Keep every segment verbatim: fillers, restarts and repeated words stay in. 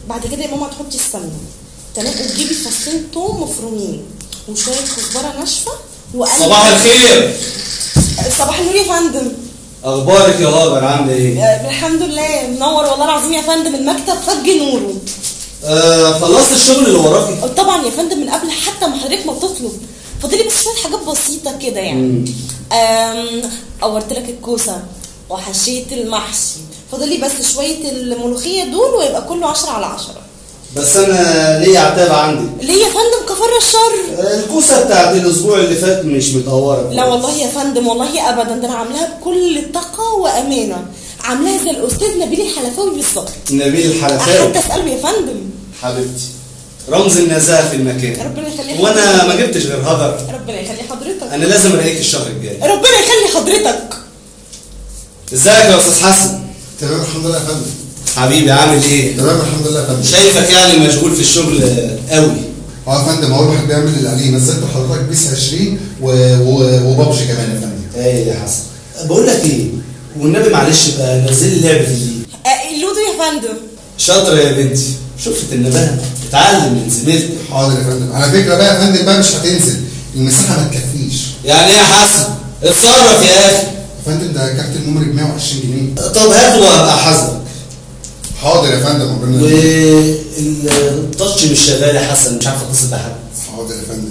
بعد كده يا ماما تحطي السمنه تمام، وتجيبي فصين توم مفرومين وشويه كزبره ناشفه وقلب. صباح الخير. صباح النور يا فندم. اخبارك يا هاجر عامله ايه؟ آه الحمد لله، منور والله العظيم يا فندم، المكتب فج نوره. آه خلصت الشغل اللي وراكي؟ طبعا يا فندم، من قبل حتى ما حضرتك ما تطلب. فاضلي بس شويه حاجات بسيطه كده يعني. امم قورت لك الكوسه وحشيت المحشي، فاضلي بس شويه الملوخيه دول ويبقى كله عشرة على عشرة. بس انا ليا عتاب عندي. ليه يا فندم؟ كفر الشر. آه الكوسه بتاعت الاسبوع اللي فات مش متقوره. لا والله يا فندم، والله ابدا، ده انا عاملاها بكل ثقه وامانه، عاملاها زي الاستاذ نبيل الحلفاوي بالظبط. نبيل الحلفاوي؟ حتى اساله يا فندم. حبيبتي، رمز النزاهه في المكان. ربنا يخليك. وانا ما جبتش غير هاجر. ربنا يخلي حضرتك. انا لازم الاقيك الشهر الجاي. ربنا يخلي حضرتك. ازيك يا استاذ حسن؟ تمام الحمد لله يا فندم. حبيبي عامل ايه؟ تمام الحمد لله يا فندم. شايفك يعني مشغول في الشغل قوي. اه يا فندم، هو الواحد بيعمل اللي عليه. نزلت حضرتك بيس عشرين و... و... وبابجي كمان يا فندم. ايه يا حسن، بقول لك ايه، والنبي معلش بقى نزل لي لعبه الليل. آه اللودو يا فندم. شاطره يا بنتي، شفت النباهه، اتعلم من زميلتك. حاضر يا فندم. على فكره بقى يا فندم بقى مش هتنزل، المساحه ما تكفيش. يعني ايه يا حسن؟ اتصرف يا اخي. يا فندم ده كارت الميموري ب مية وعشرين جنيه. طب هاته وابقى احاسبك. حاضر يا فندم. ربنا والتاتش مش شغال يا حسن، مش عارف اتصل بحد. حاضر يا فندم.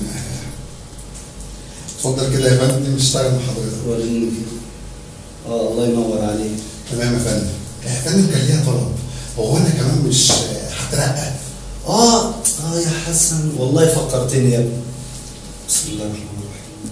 اتفضل كده يا فندم، اشتغل مع حضرتك. وريني كده. اه الله ينور عليك. تمام يا فندم. يا فندم كان ليها طلب، هو انا كمان مش هترقى؟ اه اه يا حسن والله فكرتني يا ابني. بسم الله الرحمن الرحيم.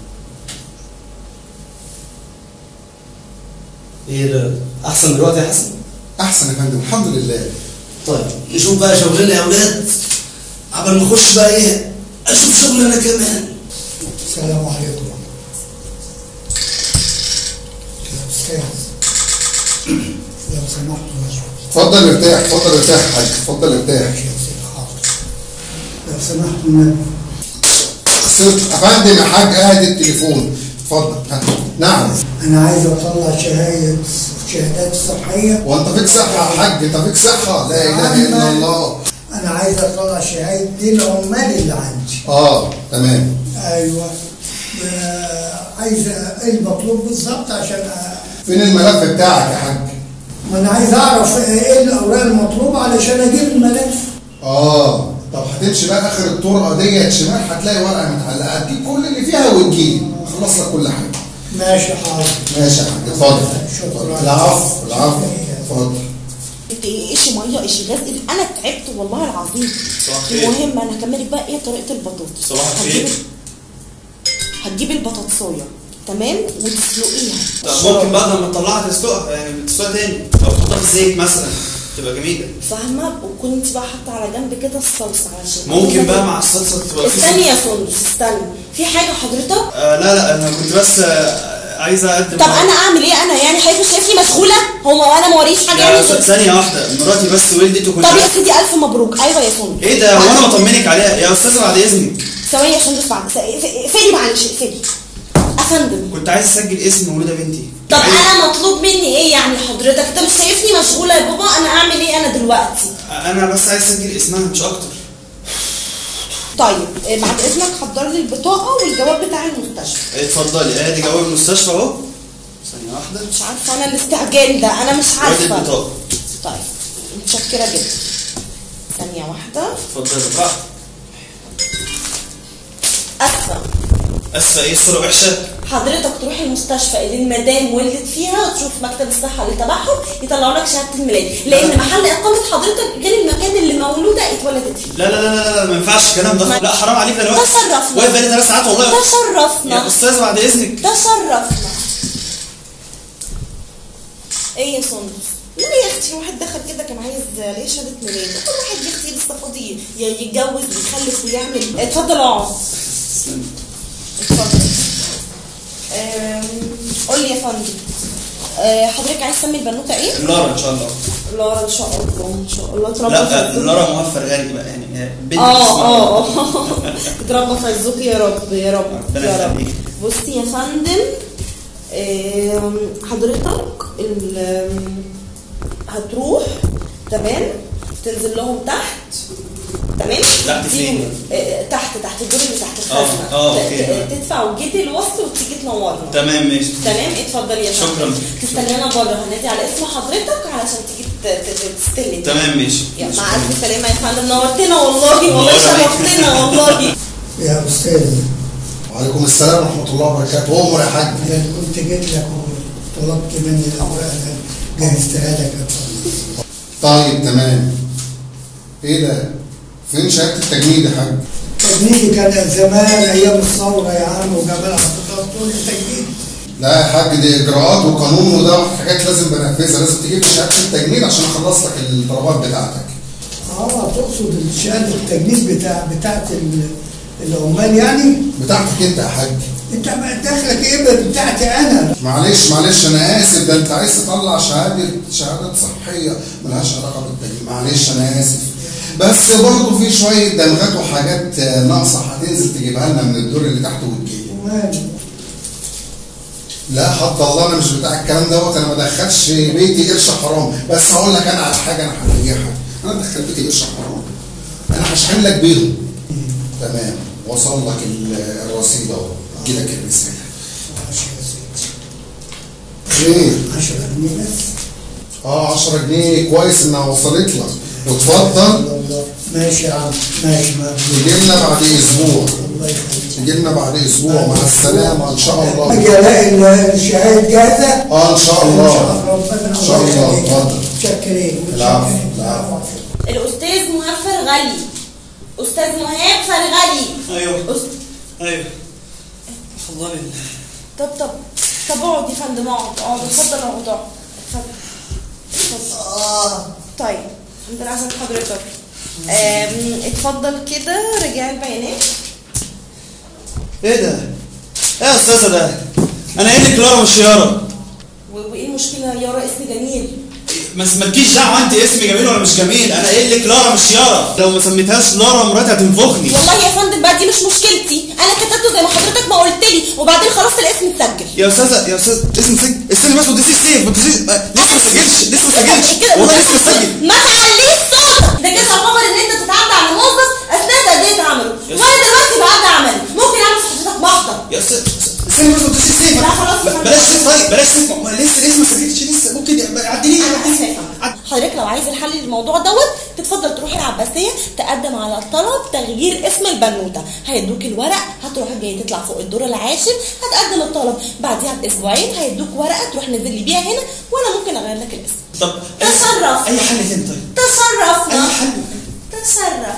ايه ده؟ احسن دلوقتي يا حسن؟ احسن يا فندم الحمد لله. طيب نشوف بقى شغلنا يا اولاد، قبل ما اخش بقى ايه اشوف شغل انا كمان. السلام عليكم. لو سمحتوا. اتفضل ارتاح، اتفضل ارتاح يا حاج، اتفضل ارتاح. لو سمحتوا النبي. يا فندم يا حاج قاعد التليفون. اتفضل. نعم. انا عايز اطلع شهاده شهادات صحيه. وانت فيك صحه يا حاج؟ انت فيك صحه؟ لا اله الا الله. انا عايز اطلع شهاده دي العمال اللي عندي. اه تمام. ايوه. عايز ايه المطلوب بالظبط عشان أ... فين الملف بتاعك يا حاج؟ ما انا عايز اعرف ايه الاوراق المطلوبه علشان اجيب الملف. اه طب هتمشي بقى اخر الطرقه ديت شمال، هتلاقي ورقه متعلقه، هتجيب كل اللي فيها وتجيب، اخلص لك كل حاجه. ماشي حاضر. ماشي يا حاج، اتفضل. شكرا. العفو العفو. اتفضل. انت ايش ميه ايش غاز، انا تعبت والله العظيم. المهم انا هكملك بقى ايه طريقه البطاطس. صباح الخير. هتجيب البطاطسايه تمام وتسلقيها. طب ممكن بعد ما تطلعها تسلقها، يعني تسلقها تاني او تحطها في الزيت مثلا تبقى جميله. فاهمه؟ وكنت بقى حاطه على جنب كده الصلصه علشان ممكن بقى مع الصلصه تبقى. استني يا سندس استني، في حاجه حضرتك؟ آه لا لا انا كنت بس آه عايزه اقدم. طب انا اعمل ايه انا يعني؟ حضرتك شايفني مشغوله؟ هو انا ما وريش حاجه يعني؟ ثانيه واحده، مراتي بس ولدت وكنت. طب يا سيدي الف مبروك. ايوه يا سندس. ايه ده؟ هو انا بطمنك عليها يا استاذه بعد اذنك. ثواني يا سندس، بعد اقفلي معلش اقفلي. افندم كنت عايز اسجل اسم مولوده بنتي. طب انا مطلوب مني ايه يعني حضرتك؟ انت مش شايفني مشغوله يا بابا؟ انا اعمل ايه انا دلوقتي؟ انا بس عايز اسجل اسمها مش اكتر. طيب بعد اذنك حضر لي البطاقه والجواب بتاع المستشفى. اتفضلي، ادي جواب المستشفى اهو. ثانيه واحده. مش عارفه انا الاستعجال ده، انا مش عارفه. ادي البطاقه. طيب متشكره جدا. ثانيه واحده. اتفضلي براحتك. اسفه. اسفه ايه؟ الصوره وحشه؟ حضرتك تروح المستشفى اللي المدام ولدت فيها وتشوف مكتب الصحه اللي تبعهم يطلعوا لك شهاده الميلاد، لان محل اقامه حضرتك غير المكان اللي مولوده اتولدت فيه. لا لا لا لا لا ما ينفعش الكلام ده. لا حرام عليك، انا واقف تشرفنا. واقف بقالي ثلاث ساعات والله. تشرفنا يا استاذ بعد اذنك. تشرفنا. ايه يا سندس؟ لا يا اختي، واحد دخل كده كان عايز ليه شهاده ميلاد، كل واحد يا اختي لسه فاضي يتجوز ويخلف ويعمل. اتفضل اقعد. اتفضل. قول لي يا فندم، حضرتك عايز تسمي البنوته ايه؟ لارا ان شاء الله. لارا ان شاء الله ان شاء الله. تربى لا لارا موفر غالي بقى يعني بنت. اه اه اه تربى في الزوق يا رب يا رب يا رب. بصي يا فندم، حضرتك هتروح تمام تنزل لهم تحت. تمام. تحت فين؟ آه تحت تحت الدور اللي تحت الخزنه. اه اوكي. تدفع وتجيب الوصل وتيجي تنورنا. تمام ماشي. تمام. اتفضل يا فندم. شكرا. تستنانا بره، هنادي على اسم حضرتك علشان تيجي تستلم. تمام ماشي. مع الف سلامه يا فندم، نورتنا والله، والله شرفتنا والله. يا استاذ. وعليكم السلام ورحمه الله وبركاته. امر يا حاج. انا كنت جيت لك وطلبت مني الاوراق اللي جهزتها لك يا فندم. طيب تمام. ايه ده؟ فين شهاده التجنيد يا حاج؟ تجنيدي كان زمان ايام الثوره يا عم، وجمال عبد الله تقول لي تجنيد. لا يا حاج، دي اجراءات وقانون وده حاجات لازم بنفذها، لازم تجيب شهاده التجنيد عشان اخلص لك الطلبات بتاعتك. اه تقصد شهاده التجنيد بتاع بتاعت العمال يعني؟ بتاعتك انت يا حاج. انت دخلك ايه بتاعتي انا؟ معلش معلش انا اسف، ده انت عايز تطلع شهاده شهادات صحيه ملهاش علاقه بالتجنيد. معلش انا اسف، بس برضه في شويه دمغات وحاجات ناقصه هتنزل تجيبها لنا من الدور اللي تحت وتجيب. لا حتى الله انا مش بتاع الكلام دوت، انا ما دخلش بيتي قرش حرام. بس هقول لك انا على حاجه انا هلاقيها، انا دخل بيتي قرش حرام، انا هشحن لك بيهم. تمام. وصل لك الرصيد اهو، يجي لك الرساله. خير. عشرة جنيه بس. اه عشرة جنيه كويس انها وصلت لك. واتفضل. ماشي يا عم ماشي. تجي لنا بعد اسبوع. الله يخليك. تجي لنا بعد اسبوع. مع السلامه ان شاء الله. اجي الاقي الشهاده جاهزه؟ اه ان شاء الله. ان شاء الله. اتفضل. متشكرين. العفو العفو. الاستاذ مهاب فرغلي. استاذ مهاب فرغلي. ايوه أست... ايوه اتفضلي. طب طب طب اقعد يا فندم، اقعد اقعد. اتفضل اقعد اقعد. اتفضل اتفضل. اه طيب الحمد لله عشان حضرتك. اتفضل كده رجع البيانات. ايه ده؟ ايه يا استاذه ده؟ انا قايل لك لارا مش يارا. وايه المشكله؟ يارا اسم جميل. ما مالكيش دعوه انت اسم جميل ولا مش جميل، انا قايل لك لارا مش يارا، لو ما سميتهاش لارا مراتي هتنفخني. والله يا فندم بقى دي مش مشكلتي، انا كتبته زي ما حضرتك ما قلت لي، وبعدين خلاص الاسم اتسجل. يا استاذه يا استاذ اسم سجل؟ استني بس ودي السيف، ما تنسيش لسه ما سجلش لسه ما سجلش والله لسه مسجل. ما تعليش صوتك، ده كده يعتبر ان انت تتعدى على موظف اثناء تأدية عمله، وانا دلوقتي بعدي عملي، ممكن اعمل حضرتك محضر. يا استاذ استني بس ودي السيف. لا خلاص بلاش سيف. طيب بلاش سيف، لسه الاسم ما سجلش لسه، ممكن عدليه عدليه. حضرتك لو عايز الحل للموضوع دوت تتفضل تروح العباسيه تقدم على طلب تغيير اسم البنوته، هيدوك الورق، هتروح جاي تطلع فوق الدور العاشر هتقدم الطلب، بعديها باسبوعين هيدوك ورقه تروح نازل لي بيها هنا وانا ممكن اغير لك الاسم. طب تشرف. اي حل تاني طيب؟ تشرفنا. اي حل. تشرفنا.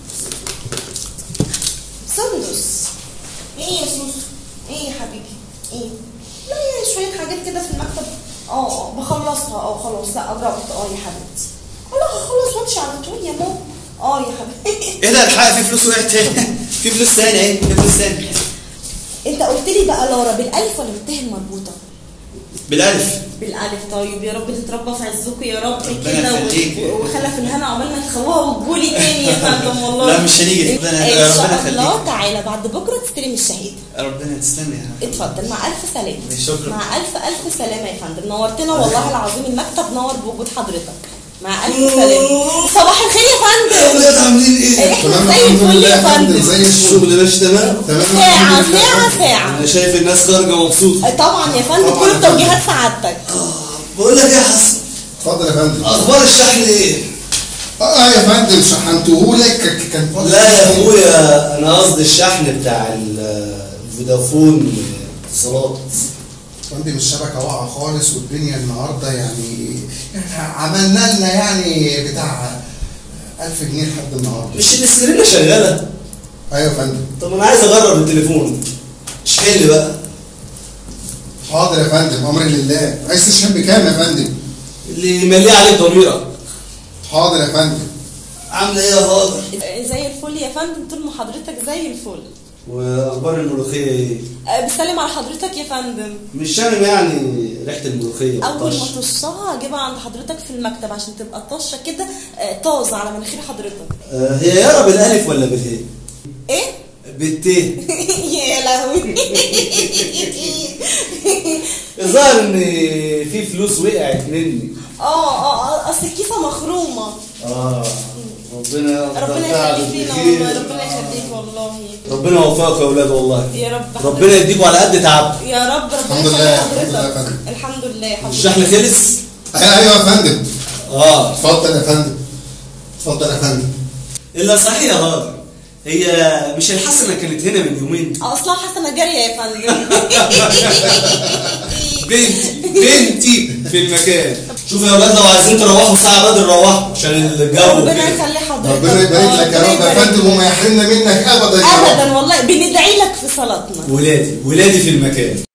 سندس. ايه يا سوسو؟ ايه يا حبيبي؟ ايه؟ لا يا شويه حاجات كده في المكتب اه بخلصها. اه خلاص. لا قربت. اه يا حبيبتي. لا خلاص وامشي على طول يا ماما. اه يا حبيبتي. ايه ده الحق في فلوس وقعت تاني. في فلوس ثانيه اهي، في فلوس ثانيه. انت قلت لي بقى لارا بالالف ولا بالته المربوطه؟ بالالف. بالالف. طيب يا رب تتربى في عزكم يا رب ربنا كده يخليك. وخلف الهنا عقبال ما تخوها وتجولي تاني يا فندم والله. لا مش هنيجي. ربنا ان ربنا شاء يخليك. الله. تعالى بعد بكره تستلم الشهاده. ربنا تستنى يا اتفضل. مع الف سلامه. شكرا. مع الف الف سلامه يا فندم، نورتنا والله العظيم، المكتب نور بوجود حضرتك. مع الف سلامه. صباح الخير يا فندم. اولاد عاملين ايه؟ احنا زي الفل يا فندم. زي الشغل ماشي تمام؟ ساعه ساعه ساعه. انا شايف الناس خارجه مبسوطه. طبعا يا فندم كل توجيهات سعادتك. بقول لك ايه يا حسن؟ اتفضل يا فندم. اخبار الشحن ايه؟ اه يا فندم شحنتهولك كان فاضل. لا يا اخويا انا قصدي الشحن بتاع الفودافون اتصالات. فندم الشبكه واقعه خالص والدنيا النهارده يعني عملنا لنا يعني بتاع ألف جنيه لحد النهارده. مش الاسكرينه شغاله؟ ايوه يا فندم. طب انا عايز اجرب التليفون. اشحن لي بقى. حاضر يا فندم امر لله. عايز تشحن بكام يا فندم؟ اللي يمليه عليك ضميرك. حاضر يا فندم. عامله ايه يا هاجر؟ زي الفل يا فندم، طول ما حضرتك زي الفل. واخبار الملوخيه ايه؟ بسلم على حضرتك يا فندم. مش شامم يعني ريحه الملوخيه؟ اول ما تطشها هجيبها عند حضرتك في المكتب عشان تبقى طشه كده طازه على مناخير حضرتك. آه هي يارا بالالف ولا بالهي؟ ايه؟ بالتيه. يا لهوي. الظاهر ان في فلوس وقعت مني. اه اه اصل الكيسه مخرومه. اه ربنا ربنا يخليك لينا والله، ربنا يخليك والله. ربنا يوفقك يا اولاد والله. يا رب. ربنا يديكوا على قد تعبكم. يا رب. ربنا الحمد لله. يخلي الحمد لله يا حضرتك. فندم. الحمد لله يا حبيبي. الشحن خلص؟ ايوه ايوه يا فندم. اه اتفضل يا فندم. اتفضل يا فندم. الا صحيح يا هاجر، هي مش الحسنه كانت هنا من يومين؟ اصلا حسنه جاريه يا فندم. بنتي بنتي في المكان. شوفوا يا اولاد لو عايزين تروحوا ساعه بدري روحوا عشان الجو. ربنا يخلي حضرتك. ربنا يبارك لك يا رب يا فندم وما يحرمنا منك ابدا يا رب. ابدا والله بندعي لك في صلاتنا. ولادي ولادي في المكان.